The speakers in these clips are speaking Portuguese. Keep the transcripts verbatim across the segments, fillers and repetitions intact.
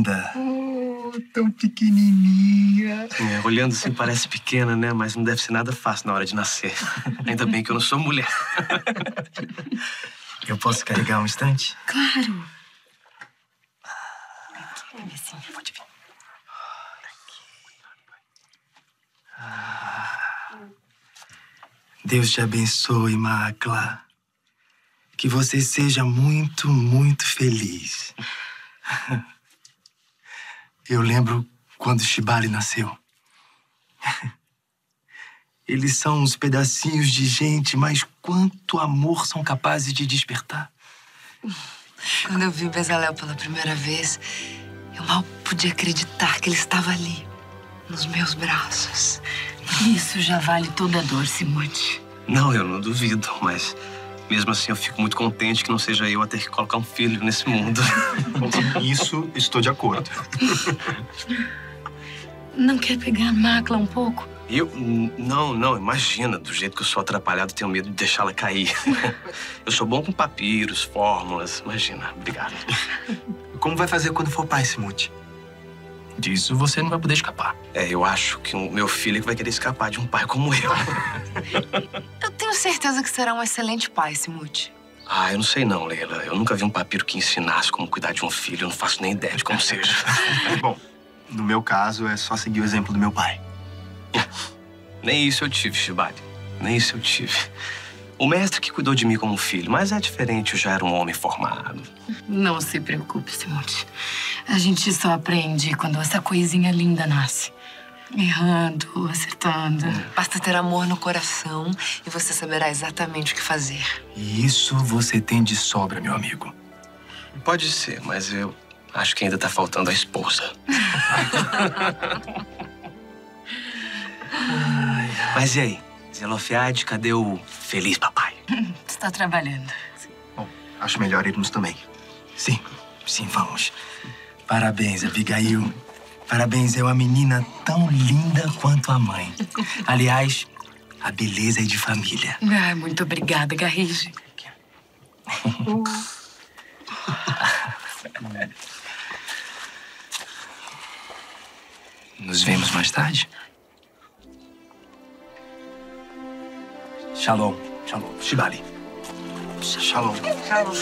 linda. Oh, tão pequenininha. É, olhando assim parece pequena, né? Mas não deve ser nada fácil na hora de nascer. Ainda bem que eu não sou mulher. Eu posso carregar um instante? Claro. Assim, pode vir. Deus te abençoe, Makla. Que você seja muito, muito feliz. Eu lembro quando Shibali nasceu. Eles são uns pedacinhos de gente, mas quanto amor são capazes de despertar. Quando eu vi o Bezalel pela primeira vez, eu mal podia acreditar que ele estava ali, nos meus braços. Isso já vale toda a dor, Simude. Não, eu não duvido, mas mesmo assim eu fico muito contente que não seja eu a ter que colocar um filho nesse mundo. Isso, estou de acordo. Não quer pegar a Makla um pouco? Eu? Não, não, imagina. Do jeito que eu sou atrapalhado, tenho medo de deixá-la cair. Eu sou bom com papiros, fórmulas. Imagina, obrigado. Como vai fazer quando for pai, Simude? Disso você não vai poder escapar. É, eu acho que o meu filho é que vai querer escapar de um pai como eu. Eu tenho certeza que será um excelente pai, Simude. Ah, eu não sei não, Leila. Eu nunca vi um papiro que ensinasse como cuidar de um filho. Eu não faço nem ideia de como seja. Bom, no meu caso, é só seguir o exemplo do meu pai. Nem isso eu tive, Shibali. Nem isso eu tive. O mestre que cuidou de mim como filho, mas é diferente, eu já era um homem formado. Não se preocupe, Simude. A gente só aprende quando essa coisinha linda nasce. Errando, acertando. Basta ter amor no coração e você saberá exatamente o que fazer. E isso você tem de sobra, meu amigo. Pode ser, mas eu acho que ainda tá faltando a esposa. Mas e aí? Zelofiade, cadê o feliz papai? Está trabalhando. Bom, acho melhor irmos também. Sim, sim, vamos. Parabéns, Abigail. Parabéns, é uma menina tão linda quanto a mãe. Aliás, a beleza é de família. Ai, muito obrigada, Garrige. Nos vemos mais tarde? Shalom. Shalom. Shibali. Shalom. Shalom.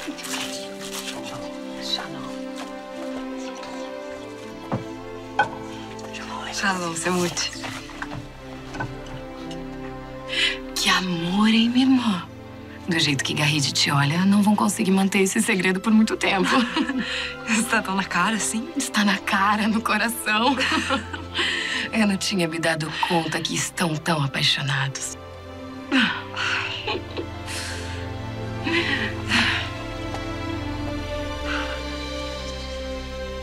Shalom, Simude. Que amor, hein, minha irmã? Do jeito que Garride te olha, não vão conseguir manter esse segredo por muito tempo. Está tão na cara, assim? Está na cara, no coração. Eu não tinha me dado conta que estão tão apaixonados.